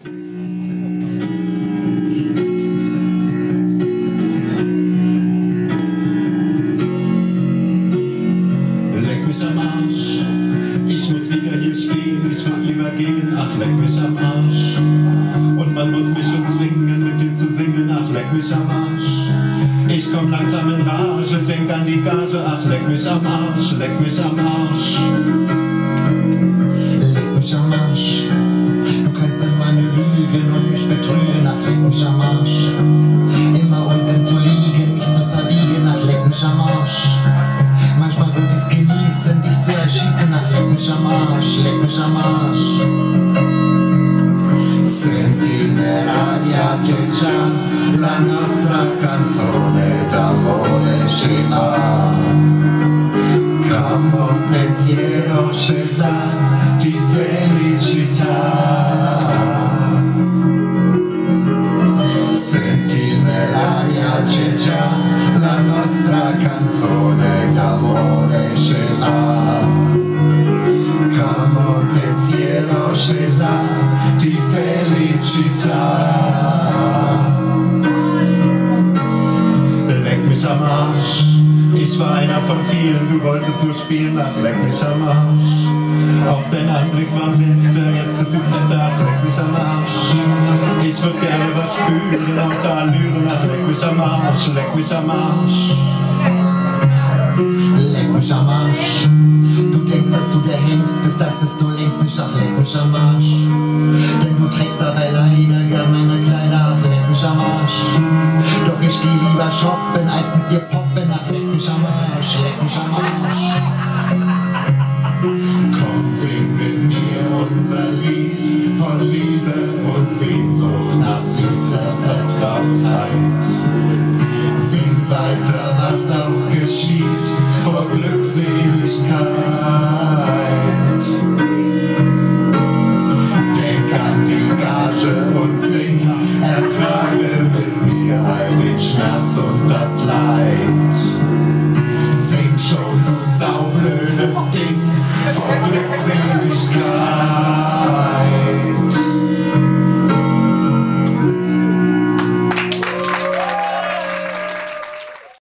Leck mich am Arsch, ich muss wieder hier stehen, ich würd lieber gehen, ach leck mich am Arsch. Und man muss mich schon zwingen, mit dir zu singen, ach leck mich am Arsch. Ich komm langsam in Rage, denk an die Gage, ach leck mich am Arsch, leck mich am Arsch. Leck mich am Arsch, du kannst an meine Lügen und mich betrügen, ach leck mich am Arsch. Immer unten zu liegen, mich zu verbiegen, ach leck mich am Arsch. Manchmal würde ich's genießen, dich zu erschießen, ach leck mich am Arsch, leck mich am Arsch. Senti radia che già la nostra canzone d'amore ci va. Come un pensiero scesa di felicità. Senti nell'aria c'è già la nostra canzone d'amore ci va. Come un pensiero scesa di felicità. Leck mich am Arsch, ich war einer von vielen, du wolltest so spielen, ach leck mich am Arsch. Auch dein Anblick war netter, jetzt bist du fetter, ach leck mich am Arsch. Ich würd gerne was spüren, außer Allüren, ach leck mich am Arsch, leck mich am Arsch. Leck mich am Arsch. Du denkst, dass du der Hengst bist, das bist du längst nicht, ach leck mich am Arsch. Denn du trägst aber alleine gern meine Kleider, ach leck mich am Arsch. Doch ich geh lieber shoppen, als mit dir poppen, ach leck mich am Arsch, leck mich am Arsch. Komm, sing mit mir unser Lied von Liebe und Sehnsucht nach süßer Vertrautheit. Sing weiter, was auch geschieht, vor Glückseligkeit. Denk an die Gage und sing, ertrage mit mir all den Schmerz und das Leid. Sing schon, du saublödes Ding, vor Glück